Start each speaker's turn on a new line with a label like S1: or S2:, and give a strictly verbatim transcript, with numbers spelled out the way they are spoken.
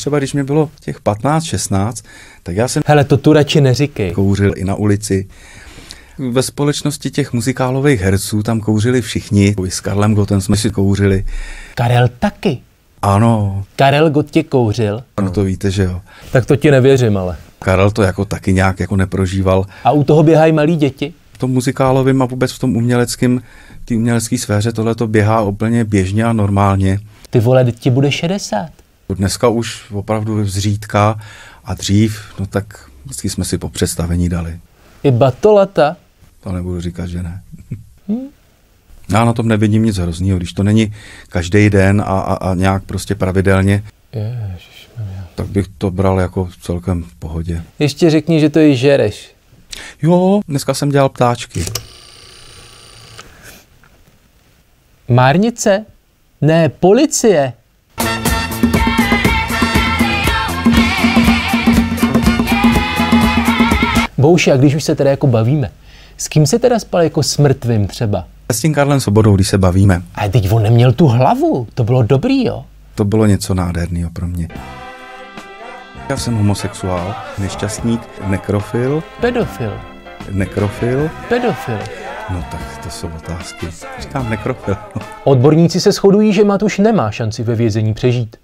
S1: Třeba když mě bylo těch patnáct šestnáct, tak já jsem...
S2: Hele, to tu radši neříkej.
S1: Kouřil i na ulici. Ve společnosti těch muzikálových herců tam kouřili všichni. S Karlem Gottem jsme si kouřili.
S2: Karel taky.
S1: Ano.
S2: Karel Gott tě kouřil?
S1: No to víte, že jo.
S2: Tak to ti nevěřím, ale.
S1: Karel to jako taky nějak jako neprožíval.
S2: A u toho běhají malí děti?
S1: V tom muzikálovém a vůbec v tom uměleckém, té umělecké sféře tohle to běhá úplně běžně a normálně.
S2: Ty vole, ti bude šedesát.
S1: Dneska už opravdu zřídka a dřív, no tak vždycky jsme si po představení dali.
S2: I batolata?
S1: To nebudu říkat, že ne. Hmm. Já na tom nevidím nic hroznýho, když to není každý den a, a, a nějak prostě pravidelně,
S2: Ježišmarja.
S1: Tak bych to bral jako celkem v pohodě.
S2: Ještě řekni, že to i žereš.
S1: Jo, dneska jsem dělal ptáčky.
S2: Márnice? Ne, policie. Bouši, a když už se teda jako bavíme, s kým se teda spal jako s mrtvým třeba?
S1: S tím Karlem Sobodou, když se bavíme.
S2: Ale teď on neměl tu hlavu, to bylo dobrý, jo?
S1: To bylo něco nádherného pro mě. Já jsem homosexuál, nešťastník, nekrofil.
S2: Pedofil.
S1: Nekrofil.
S2: Pedofil.
S1: No tak to jsou otázky. Říkám nekrofil.
S2: Odborníci se shodují, že Matuš nemá šanci ve vězení přežít.